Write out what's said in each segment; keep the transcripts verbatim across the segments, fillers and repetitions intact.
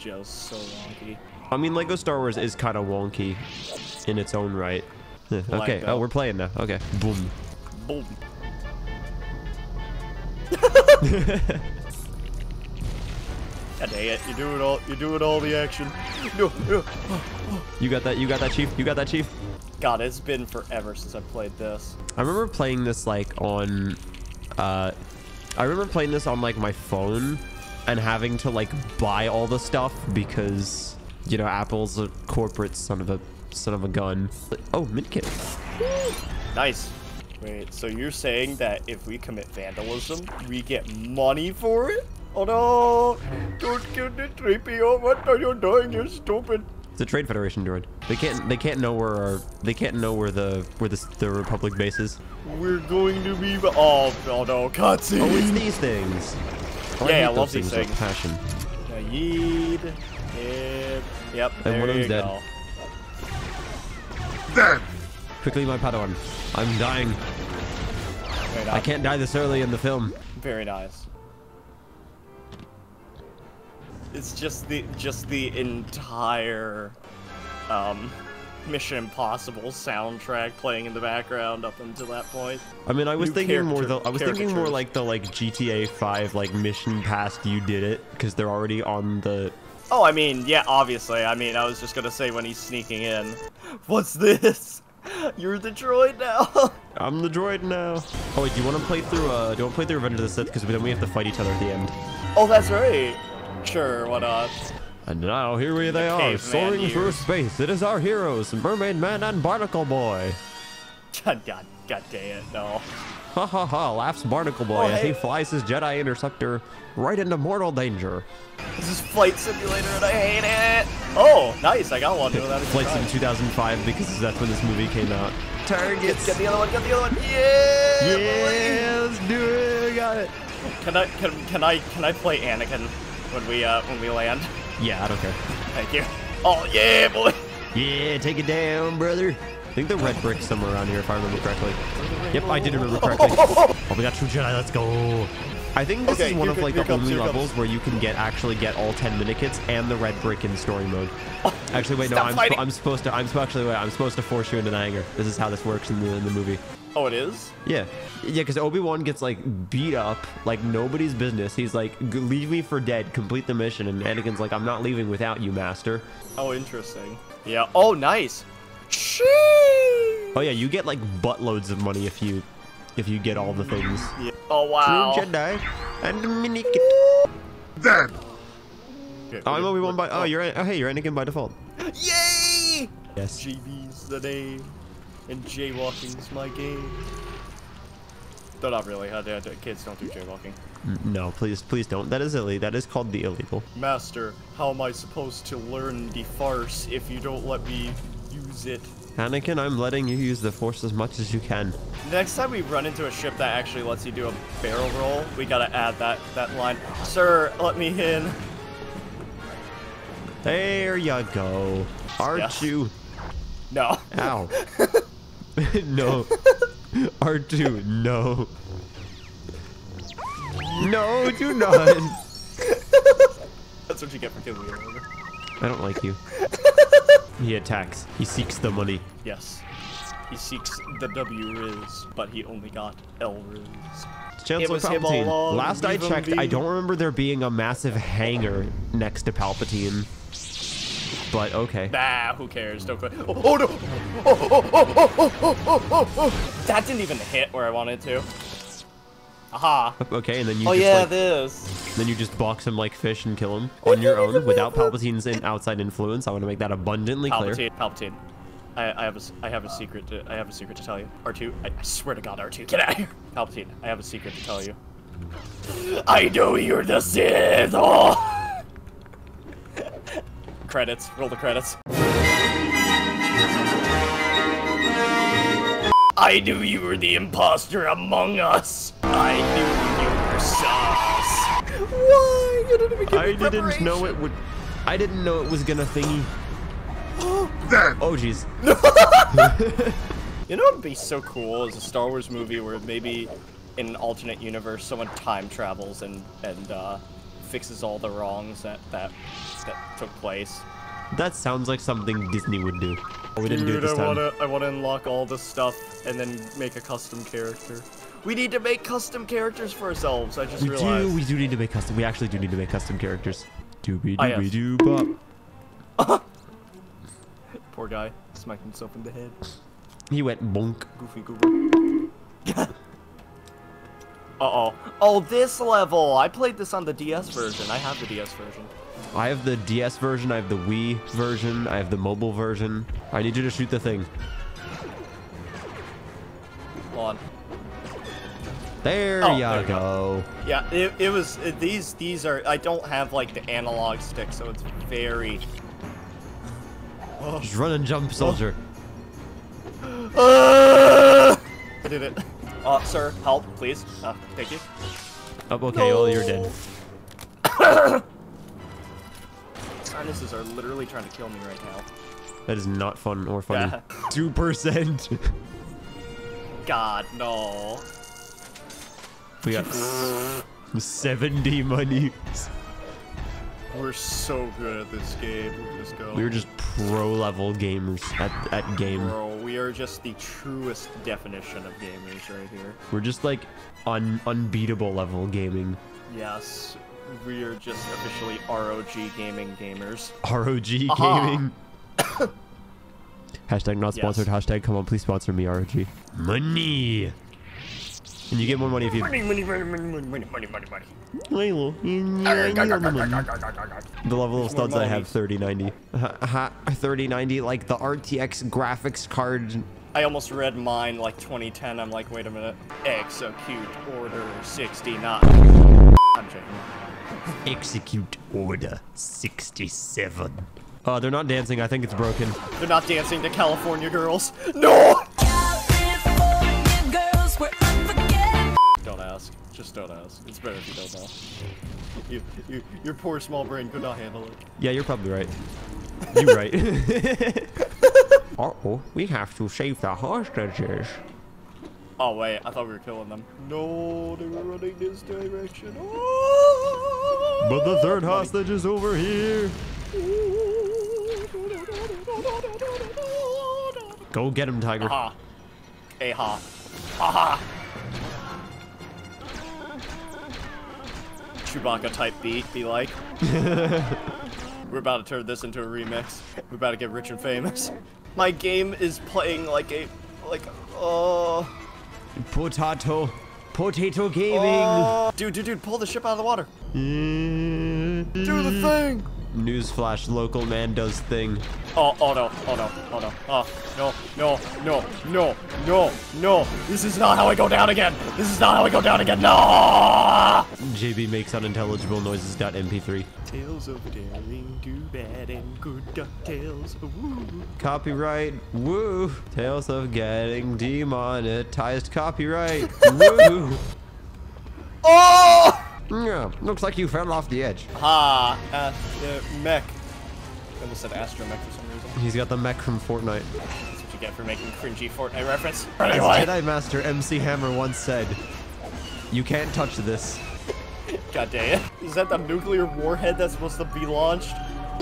just so wonky. I mean, Lego Star Wars is kind of wonky in its own right. Yeah, okay. Lego. Oh, we're playing now. Okay. Boom. Boom. God dang it! You do it all. You do it all the action. No, no. You got that? You got that, Chief? You got that, Chief? God, it's been forever since I played this. I remember playing this like on. Uh, I remember playing this on like my phone, and having to like buy all the stuff because you know Apple's a corporate son of a son of a gun. Oh, minikit. Nice. Wait, so you're saying that if we commit vandalism, we get money for it? Oh no! Don't kill the three P O. What are you doing? You're stupid. It's a Trade Federation droid. They can't. They can't know where our. They can't know where the where the the Republic base is. We're going to be. Oh, oh no! Cutscene. Oh, it's these things. Oh, yeah, I, I love those these things. things. With passion. Yeet. Yep. Yep. And there one of them's you dead. go. Dead. Quickly, my Padawan. I'm dying. Wait, I can't die this early in the film. Very nice. It's just the just the entire um, Mission Impossible soundtrack playing in the background up until that point. I mean, I was New thinking more character- the I was thinking more caricatures. like the like G T A five like mission past you did it because they're already on the. Oh, I mean, yeah, obviously. I mean, I was just gonna say when he's sneaking in. What's this? You're the droid now. I'm the droid now. Oh wait, do you want to play through? Uh, do you want to play through Revenge of the Sith? Because then we have to fight each other at the end. Oh, that's right. Sure, why not? And now here we they The are, caveman soaring through years. space. It is our heroes, Mermaid Man and Barnacle Boy. God, God, God dang it, no. Ha ha ha! Laughs Barnacle Boy Oh, as he hey. flies his Jedi Interceptor right into mortal danger. This is Flight Simulator and I hate it. Oh, nice, I got one without even Flights in trying. two thousand five because that's when this movie came out. Get, Targets. get the other one, get the other one. Yeah! Yeah, let's do it. We got it. Can I can can I can I play Anakin when we uh when we land? Yeah, I don't care. Thank you. Oh yeah, boy. Yeah, take it down, brother. I think the red brick's somewhere around here, if I remember correctly. Yep, I did remember correctly. Oh, we got True Jedi. Let's go. I think this Okay, is one here of co- like here the comes, only here comes. levels where you can get actually get all ten minikits and the red brick in story mode. Actually, wait, no, Stop I'm, fighting. sp I'm supposed to. I'm sp actually wait, I'm supposed to force you into the hangar. This is how this works in the in the movie. Oh, it is? Yeah, yeah, because Obi-Wan gets like beat up like nobody's business. He's like, "G- leave me for dead, complete the mission, and Anakin's like, I'm not leaving without you, master. Oh, interesting. Yeah. Oh, nice. Sheesh. Oh yeah, you get like buttloads of money if you if you get all the things. Yeah. Oh wow. True Jedi and a minikit. Dead. Okay, Oh, I'm okay, Obi-Wan by. we're- Oh, you're. Oh, hey, you're Anakin by default. Yay! Yes. G B's the name, and jaywalking's my game. Though not really. How dare kids don't do jaywalking. N- No, please, please don't. That is illegal. That is called the illegal. Master, how am I supposed to learn the farce if you don't let me use it? Anakin, I'm letting you use the Force as much as you can. Next time we run into a ship that actually lets you do a barrel roll, we gotta add that that line. Sir, let me in. There you go. R two. No. Ow. No. R two, no. No, do not. That's what you get for killing me. Remember? I don't like you. He attacks. He seeks the money. Yes. He seeks the W Riz, but he only got L Riz. Chancellor was him all Palpatine. along, Last I leave him checked, be. I don't remember there being a massive hangar next to Palpatine. But okay. Nah, who cares? Don't go. Oh, oh no! Oh, oh, oh, oh, oh, oh, oh, oh. That didn't even hit where I wanted to. Aha. Okay, and then you Oh just yeah, like, this. then you just box him like fish and kill him on your own without Palpatine's in outside influence. I want to make that abundantly clear. Palpatine, Palpatine. I, I have a, s- I have a secret. To, I have a secret to tell you. R two. I, I swear to God, R two, get out of here. Palpatine, I have a secret to tell you. I know you're the Sith. Oh. Credits. Roll the credits. I knew you were the imposter among us. I knew you were sus. Why? You didn't even give me I didn't know it preparation. would. I didn't know it was gonna thingy. Dead. Oh jeez. You know what would be so cool is a Star Wars movie where maybe in an alternate universe someone time travels and and uh, fixes all the wrongs that that that took place. That sounds like something Disney would do. Oh, we didn't do it Dude, this I time. wanna I wanna unlock all the stuff and then make a custom character. We need to make custom characters for ourselves. I just We realized. do. We do need to make custom. We actually do need to make custom characters. Doobie Ah, yes. doobie doo bop. Poor guy, smacked himself in the head. He went bonk. Goofy goober. Uh-oh. Oh, this level! I played this on the D S version. I have the D S version. I have the D S version. I have the Wii version. I have the mobile version. I need you to shoot the thing. Hold on. There Oh, you there you go. Yeah, it, it was... It, these these are... I don't have, like, the analog stick, so it's very... Oh. Just run and jump, soldier. Uh, I did it. Uh, sir, help, please. Uh, thank you. Oh, okay. No. Well, you're dead. Sinuses are literally trying to kill me right now. That is not fun or funny. Yeah. Two percent. God, no. We got seventy money. We're so good at this game. Let's go. We were just pro level gamers at at game. Bro, we are just the truest definition of gamers right here. We're just like un unbeatable level gaming. Yes, we are just officially R O G gaming gamers. R O G Aha. gaming. Hashtag not sponsored. Yes. Hashtag come on, please sponsor me, R O G. Money. And you get more money if you. Money, money, money, money, money, money, money, money, money. The level of studs I have, monies. thirty ninety. thirty ninety, like the R T X graphics card. I almost read mine like twenty ten. I'm like, wait a minute. Execute order sixty-nine. I'm joking. Execute order sixty-seven. Oh, they're not dancing. I think it's broken. They're not dancing to California girls. No! California girls were unforgettable. Don't ask. Just don't ask. It's better if you don't know. You, you, your poor small brain could not handle it. Yeah, you're probably right. You're right. Uh-oh, we have to save the hostages. Oh wait, I thought we were killing them. No, they were running this direction. Oh! But the third hostage is over here. Go get him, Tiger. Aha. Aha. Aha. Chewbacca type beat, be like. We're about to turn this into a remix. We're about to get rich and famous. My game is playing like a, like, oh. Potato. Potato gaming. Oh. Dude, dude, dude, pull the ship out of the water. Do the thing. Newsflash, local man does thing. Oh, oh no, oh no, oh no, oh, no, no, no, no, no, no. This is not how I go down again. This is not how I go down again. No! J B makes unintelligible noises. M P three. Tales of daring, do bad and good DuckTales. Woo. Copyright. Woo. Tales of getting demonetized. Copyright. Woo. Oh! Yeah, looks like you fell off the edge. Ha! Uh, uh, mech. I almost said astromech for some reason. He's got the mech from Fortnite. That's what you get for making cringy Fortnite reference. As Anyway. Jedi Master M C Hammer once said, you can't touch this. God dang it. Is that the nuclear warhead that's supposed to be launched?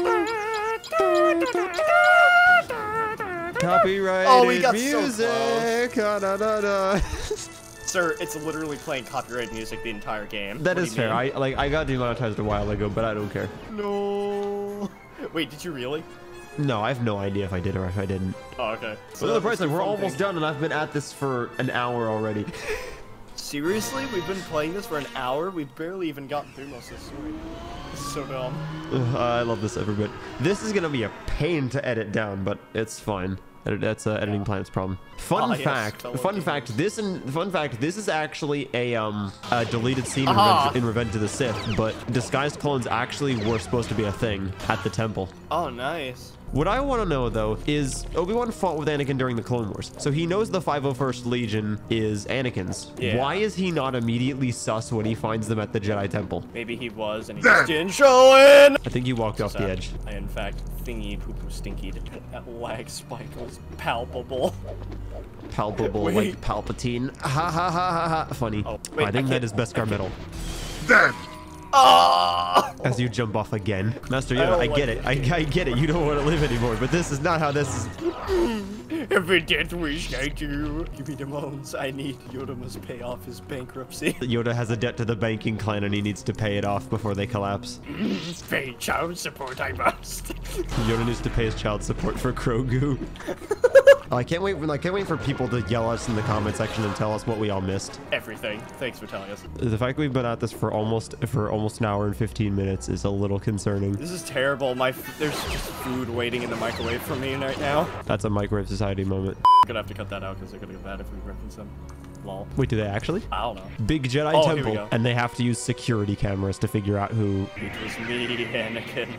Copyrighted Oh, we got so music. Ah, da, da, da. Sir, it's literally playing copyrighted music the entire game. That What is do you fair. mean? I like I got demonetized a while ago, but I don't care. No. Wait, did you really? No, I have no idea if I did or if I didn't. Oh, okay. So the price, that's like, the we're fun almost thing. done, and I've been at this for an hour already. Seriously? We've been playing this for an hour? We've barely even gotten through most of the story. This is so dumb. Ugh, I love this every bit. This is gonna be a pain to edit down, but it's fine. Edit- That's uh, editing Planet's problem. Fun Ah, yes, fact. fellow Fun gamers. fact. This and fun fact. This is actually a um a deleted scene in Aha. Revenge, in Revenge of the Sith, but disguised clones actually were supposed to be a thing at the temple. Oh, nice. What I want to know, though, is Obi-Wan fought with Anakin during the Clone Wars, so he knows the five oh first Legion is Anakin's. Yeah. Why is he not immediately sus when he finds them at the Jedi Temple? Maybe he was, and he just didn't show in. I think he walked off the Sad. edge. I, in fact, thingy poo poo stinky. That lag spike was palpable. Palpable Wait. like Palpatine. Ha ha ha ha ha. Funny. Oh, Oh, wait, I I think that can't- is Beskar I can't- metal. Dead. Oh! As you jump off again. Master I Yoda, don't I, like get it. I, I get it. You don't want to live anymore, but this is not how this is. Every death wish I do. Give me the moans. I need. Yoda must pay off his bankruptcy. Yoda has a debt to the banking clan and he needs to pay it off before they collapse. Pay child support, I must. Yoda needs to pay his child support for Grogu. Oh, I can't wait. I can't wait for people to yell at us in the comment section and tell us what we all missed. Everything. Thanks for telling us. The fact we've been at this for almost for almost an hour and fifteen minutes is a little concerning. This is terrible. My f there's just food waiting in the microwave for me right now. That's a microwave society moment. I'm gonna have to cut that out because they're gonna get mad if we reference them. Lol. Wait, do they actually? I don't know. Big Jedi Oh, here we temple, go. and they have to use security cameras to figure out who. It was me, Anakin.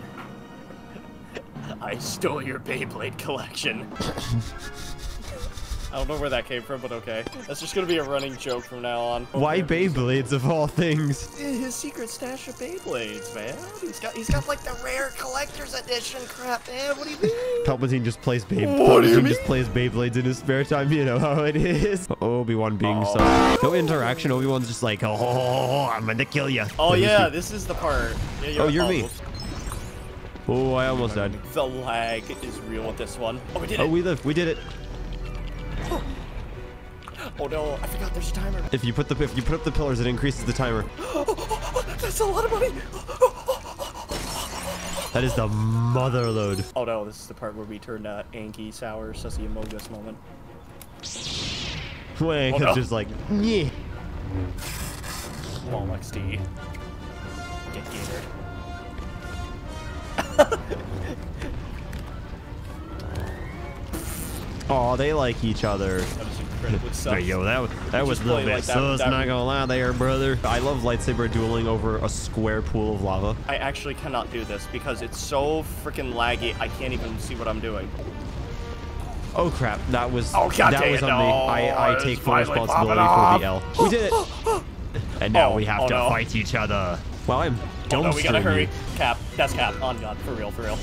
I stole your Beyblade collection. I don't know where that came from, but okay. That's just gonna be a running joke from now on. Why Beyblades of all things? His secret stash of Beyblades, man. He's got he's got like the rare collector's edition crap, man. What do you mean? Palpatine just plays Beyblades. What do you Palpatine mean? just plays Beyblades in his spare time. You know how it is. Obi-Wan being Oh. so no interaction. Obi-Wan's just like, oh, I'm gonna kill you. Oh yeah, this is the part. Yeah, you're Oh, you're me. almost- Oh, I almost died. The lag is real with this one. Oh, we did Oh, it. we lived. We did it. Oh no, I forgot there's a timer. If you put the if you put up the pillars, it increases the timer. That's a lot of money. That is the mother load. Oh no, this is the part where we turn uh, Anki sour, sussy amogus moment. Wang, Oh, it's no. just like, yeah. Lol X D. Get gathered. Oh, they like each other. That was incredibly sus. There you go. That was that was a Just little play bit like that- sus. that- Not gonna lie, there, brother. I love lightsaber dueling over a square pool of lava. I actually cannot do this because it's so freaking laggy. I can't even see what I'm doing. Oh crap! That was Oh, God that dang was it, on me. no, I I it's take full finally responsibility popping for the L. We did it. And now Oh, we have oh, to no. fight each other. Well, I'm Oh no, we gotta dumpstering hurry. you. Cap. That's Cap. On God. For real, for real.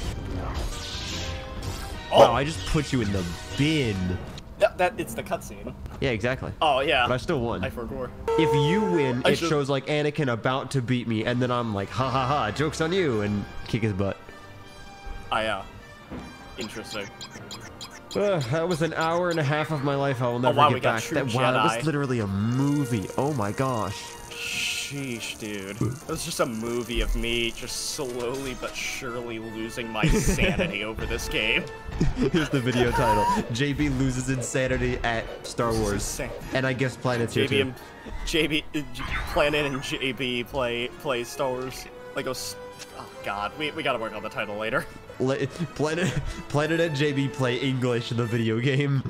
Oh, Wow, I just put you in the bin. that, that it's the cutscene. Yeah, exactly. Oh yeah. But I still won. I forgot. If you win, I it should- shows like Anakin about to beat me, and then I'm like, ha ha ha, joke's on you, and kick his butt. I uh. Interesting. Ugh, that was an hour and a half of my life I will never wow, get we got back. true That, wow, that Jedi. was literally a movie. Oh my gosh. Sheesh, dude. It was just a movie of me just slowly but surely losing my sanity over this game. Here's the video title. J B loses insanity at Star Wars. insane. And I guess Planet's here J B too. and J B, uh, J- Planet and J B play play Star Wars. Like those. Oh God, we we gotta work on the title later. Le- Planet, Planet and J B play English in the video game.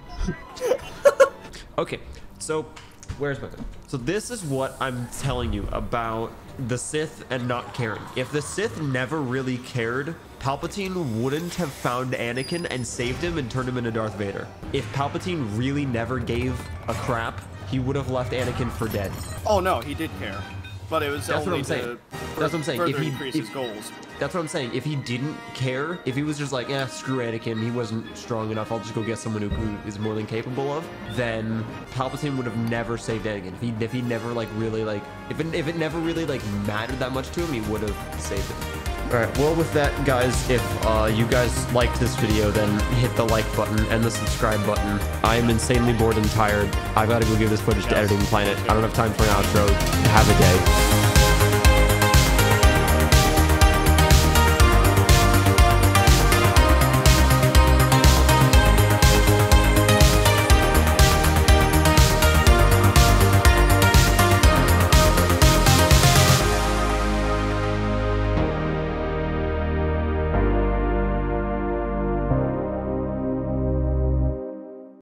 Okay, so where's my thing? So this is what I'm telling you about the Sith and not caring. If the Sith never really cared, Palpatine wouldn't have found Anakin and saved him and turned him into Darth Vader. If Palpatine really never gave a crap, he would have left Anakin for dead. Oh no, he did care, but it was That's what only I'm saying. to That's what I'm saying. further If he- increase if- his goals. That's what I'm saying. If he didn't care, if he was just like, yeah, screw Anakin, he wasn't strong enough, I'll just go get someone who, who is more than capable of, then Palpatine would have never saved Anakin. If he, if he never like really like, if it, if it never really like mattered that much to him, he would have saved him. All right, well with that, guys, if uh, you guys liked this video, then hit the like button and the subscribe button. I am insanely bored and tired. I've got to go give this footage to Yes. Editing Planet. I don't have time for an outro. Have a day.